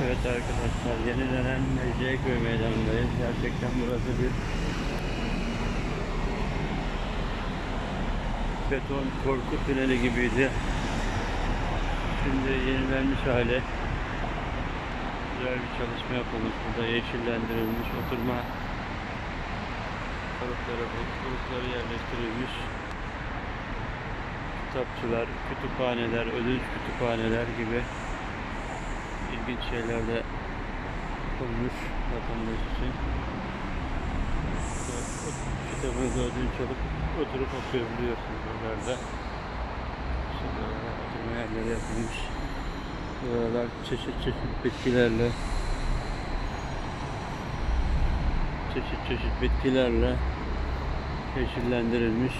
Evet arkadaşlar, yenilenen Mecidiyeköy meydanındayız. Gerçekten burası bir beton korku tüneli gibiydi. Şimdi yenilenmiş hale. Güzel bir çalışma yapılmış. Burada yeşillendirilmiş oturma grupları yerleştirilmiş. Kitapçılar, kütüphaneler, ödünç kütüphaneler gibi ilginç şeyler de yapılmış vatandaş için. Kitabınızı ödünç alıp oturup okuyabiliyorsunuz buralarda. Şimdi oturma yerleri yapılmış. Buralar çeşit bitkilerle yeşillendirilmiş.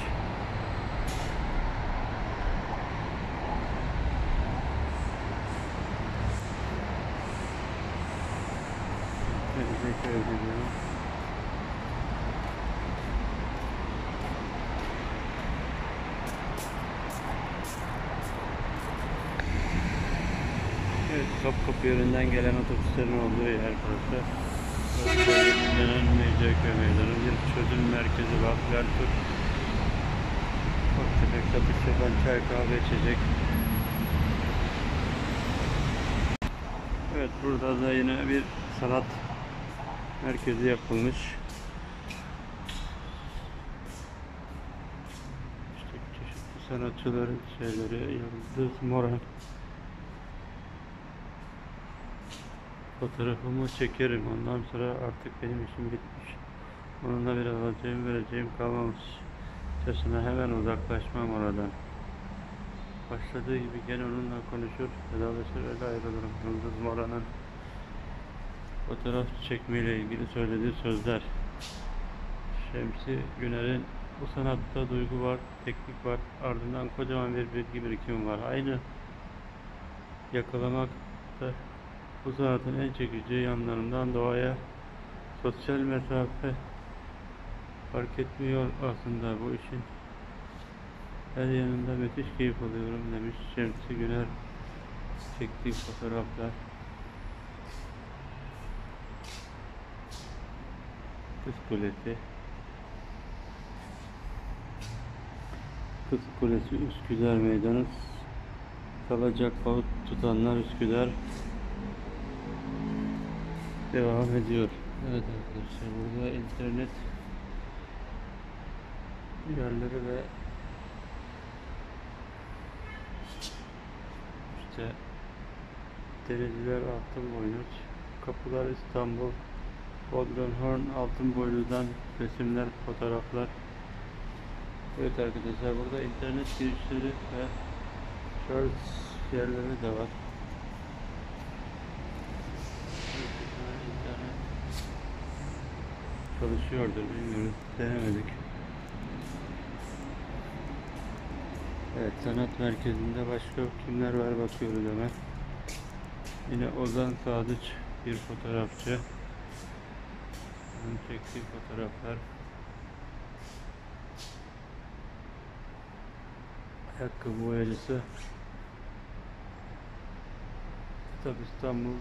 Teşekkür ederim. Evet, Topkapı yönünden gelen otobüslerin olduğu yer burası. Yenilenen Mecidiyeköy meydanı, bir çözüm merkezi var. Lertur, ufak tefek satış yapan çay kahve içecek. Evet, burada da yine bir sanat merkezi yapılmış. İşte çeşitli sanatçıların şeyleri, Yıldız Moran. Fotoğrafımı çekerim, ondan sonra artık benim işim bitmiş. Onunla bir alacağım vereceğim kalmamış. Sesine hemen uzaklaşmam oradan. Başladığı gibi gene onunla konuşur, vedalaşır, öyle ayrılırım. Yıldız Moran'ın fotoğraf çekmeyle ilgili söylediği sözler. Şemsi Güner'in bu sanatta duygu var, teknik var, ardından kocaman bir bilgi birikimi var. Aynı yakalamak da bu sanatın en çekici yanlarından. Doğaya sosyal mesafe fark etmiyor aslında bu işin. Her yanında müthiş keyif alıyorum demiş Şemsi Güner çektiği fotoğraflar. Kız Kulesi. Kız Kulesi Üsküdar Meydanı. Kalacak balık tutanlar Üsküdar devam ediyor. Evet arkadaşlar, burada internet yerleri ve işte Denizliler Altınboynuz, Kapılar İstanbul, Bodrum Altınboylu'dan resimler, fotoğraflar. Evet arkadaşlar, burada internet girişleri ve şarj yerleri de var. İnternet çalışıyordur, bilmiyoruz, denemedik. Evet, sanat merkezinde başka kimler var bakıyoruz hemen. Yine Ozan Sadıç bir fotoğrafçı. Onun çektiği fotoğraflar. Ayakkabı boyacısı. Kitap İstanbul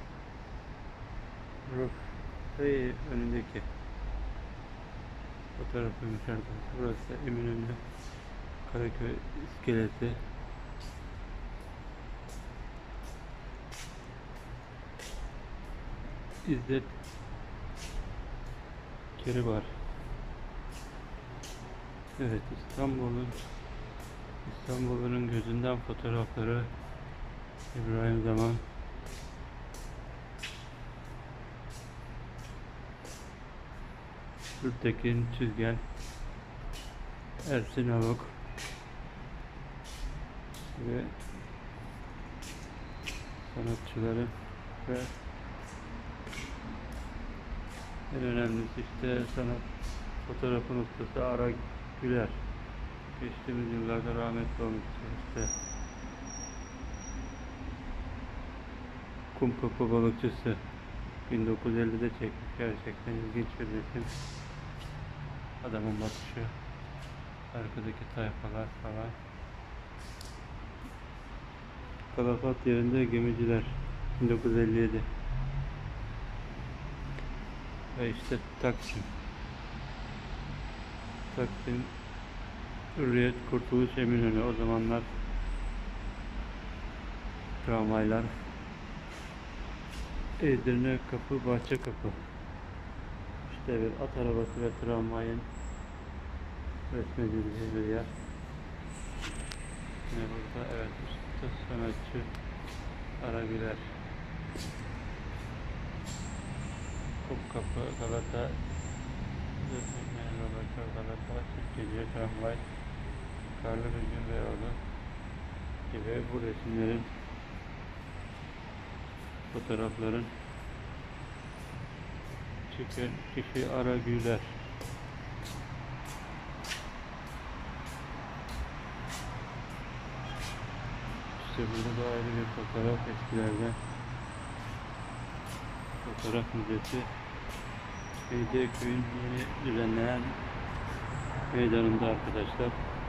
Röfe'yi önündeki fotoğrafıymış arkadaşlar. Burası Eminönü Karaköy iskeleti. İzzet Keribar. Evet, İstanbul'un gözünden fotoğrafları İbrahim Zaman. Gültekin Çizgen, Ersin Avuk ve sanatçıları ve en önemlisi işte sanat fotoğrafın ustası Ara Güler. Geçtiğimiz yıllarda rahmetli olmuştu işte. Kumkapı balıkçısı 1950'de çekmiş, gerçekten ilginç bir resim. Adamın bakışı, arkadaki tayfalar falan. Kalafat yerinde gemiciler. 1957. Ve işte Taksim. Taksim, Hürriyet, Kurtuluş, Eminönü. O zamanlar tramvaylar Edirne Kapı, Bahçekapı. İşte bir at arabası ve tramvayın resmedildiği bir yer. Yine burada evet usta sanatçı Aragüler. Topkapı, Galata, Galata, Sirkeci, tramvay, Karlı bir gün Beyoğlu gibi bu resimlerin, fotoğrafların çeken kişi Aragüler. İşte burada da ayrı bir fotoğraf, eskilerden fotoğraf müzesi. Beydiköy'ün yeni düzenlenen meydanında arkadaşlar.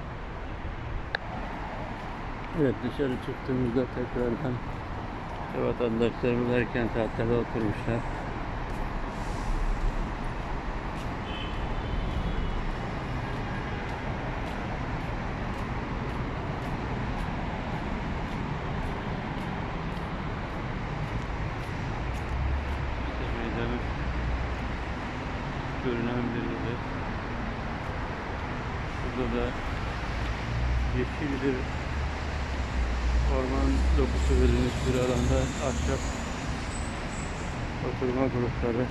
Evet, dışarı çıktığımızda tekrardan vatandaşlarımız erken saatlerde oturmuşlar. İşte meydanın görünen bir yeri. Burada da yeşil bir orman dokusu verilmiş bir alanda ahşap oturma grupları.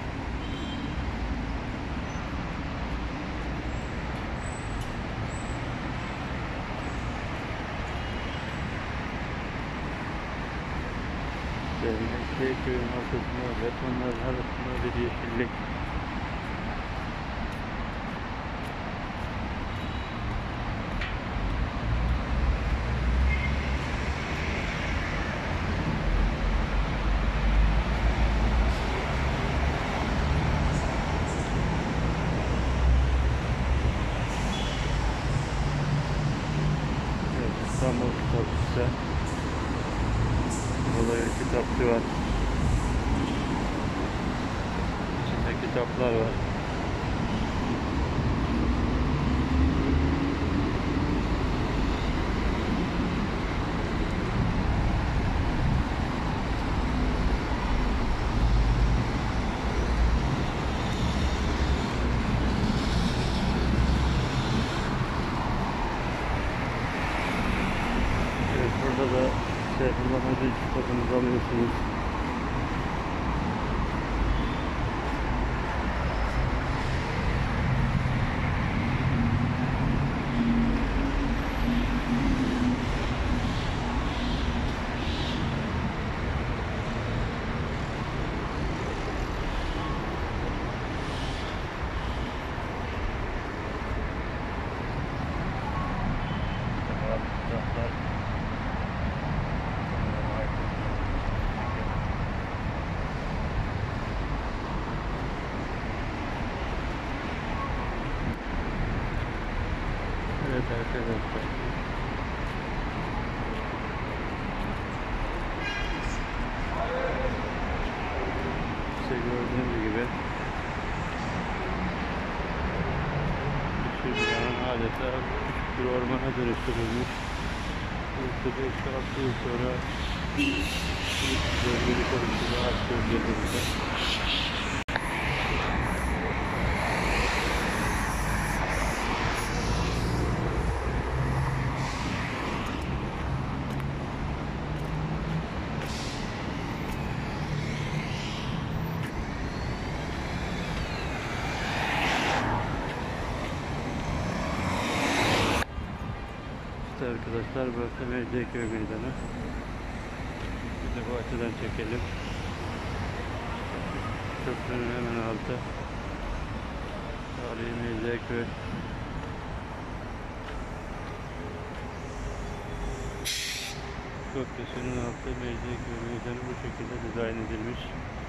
Köyün ortasında betonların arasında bir yeşillik. Evet, İstanbul Kitapçısı. Burada bir kitapçı var. İçinde kitaplar var. Evet, burada da telefonlarınızı fotoğrafınızı alıyorsunuz. Evet arkadaşlar. İşte gördüğünüz gibi şu binanın adeta küçük bir ormana dönüştürülmüş. Burada 5-6 yıl sonra bölgeli konusunda ağaç gölgelerinde. İşte arkadaşlar burası Mecidiyeköy Meydanı. Bir de bu açıdan çekelim. Köprünün hemen altı. Tarihi Mecidiyeköy. Köprüsünün altı Mecidiyeköy Meydanı bu şekilde dizayn edilmiş.